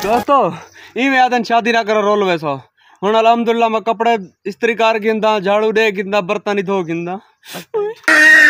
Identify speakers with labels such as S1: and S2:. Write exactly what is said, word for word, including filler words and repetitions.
S1: दोस्तों इवें आदन शादी ना करो रोल वैसो हुन अल्हम्दुलिल्लाह मैं कपड़े इस्त्री कार गिंदा झाड़ू दे गिंदा बर्तन धो गिंदा।